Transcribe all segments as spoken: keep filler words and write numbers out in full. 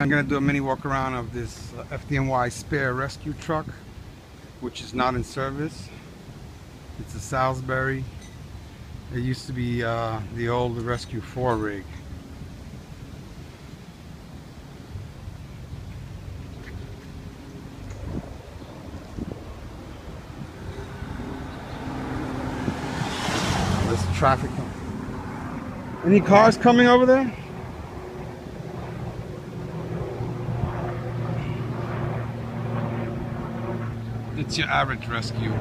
I'm going to do a mini walk around of this uh, F D N Y spare rescue truck, which is not in service. It's a Salisbury. It used to be uh, the old Rescue four rig. There's traffic. Any cars coming over there? It's your average rescue.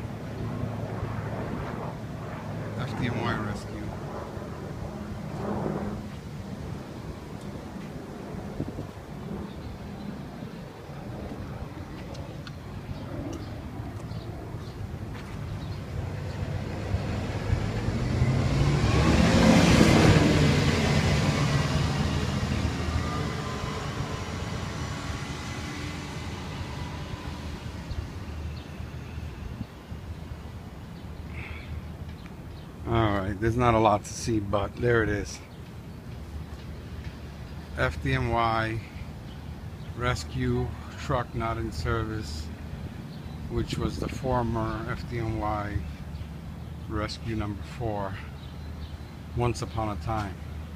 F D N Y rescue. Alright, there's not a lot to see, but there it is. F D N Y rescue truck not in service, which was the former F D N Y rescue number four once upon a time.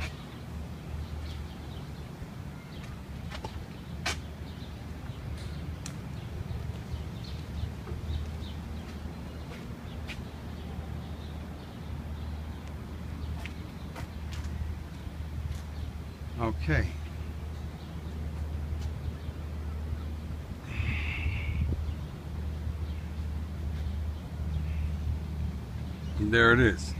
Okay. There it is.